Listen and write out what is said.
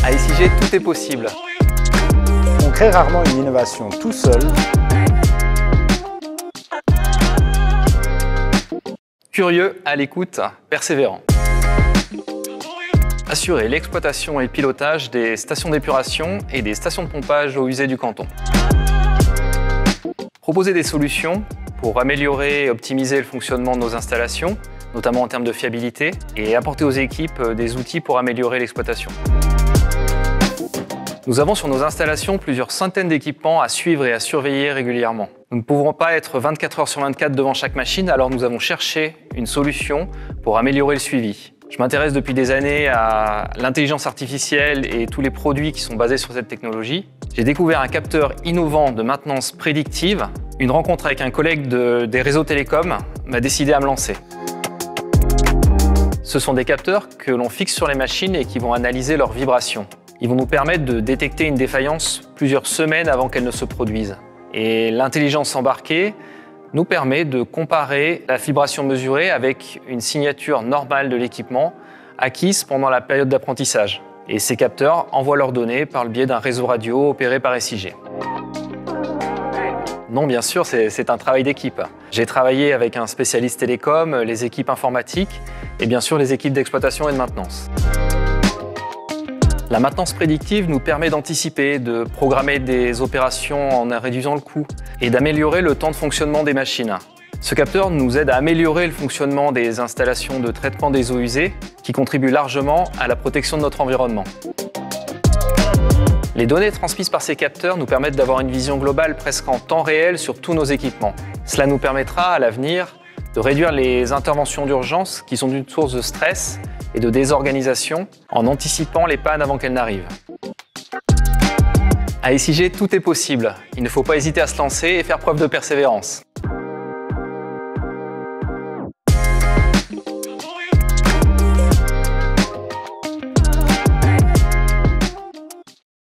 À SIG, tout est possible. On crée rarement une innovation tout seul. Curieux, à l'écoute, persévérant. Assurer l'exploitation et le pilotage des stations d'épuration et des stations de pompage eaux usées du canton. Proposer des solutions pour améliorer et optimiser le fonctionnement de nos installations, notamment en termes de fiabilité, et apporter aux équipes des outils pour améliorer l'exploitation. Nous avons sur nos installations plusieurs centaines d'équipements à suivre et à surveiller régulièrement. Nous ne pouvons pas être 24 heures sur 24 devant chaque machine, alors nous avons cherché une solution pour améliorer le suivi. Je m'intéresse depuis des années à l'intelligence artificielle et tous les produits qui sont basés sur cette technologie. J'ai découvert un capteur innovant de maintenance prédictive. Une rencontre avec un collègue des réseaux télécoms m'a décidé à me lancer. Ce sont des capteurs que l'on fixe sur les machines et qui vont analyser leurs vibrations. Ils vont nous permettre de détecter une défaillance plusieurs semaines avant qu'elle ne se produise. Et l'intelligence embarquée nous permet de comparer la vibration mesurée avec une signature normale de l'équipement acquise pendant la période d'apprentissage. Et ces capteurs envoient leurs données par le biais d'un réseau radio opéré par SIG. Non, bien sûr, c'est un travail d'équipe. J'ai travaillé avec un spécialiste télécom, les équipes informatiques et bien sûr les équipes d'exploitation et de maintenance. La maintenance prédictive nous permet d'anticiper, de programmer des opérations en réduisant le coût et d'améliorer le temps de fonctionnement des machines. Ce capteur nous aide à améliorer le fonctionnement des installations de traitement des eaux usées qui contribuent largement à la protection de notre environnement. Les données transmises par ces capteurs nous permettent d'avoir une vision globale presque en temps réel sur tous nos équipements. Cela nous permettra à l'avenir de réduire les interventions d'urgence qui sont une source de stress et de désorganisation en anticipant les pannes avant qu'elles n'arrivent. À SIG, tout est possible. Il ne faut pas hésiter à se lancer et faire preuve de persévérance.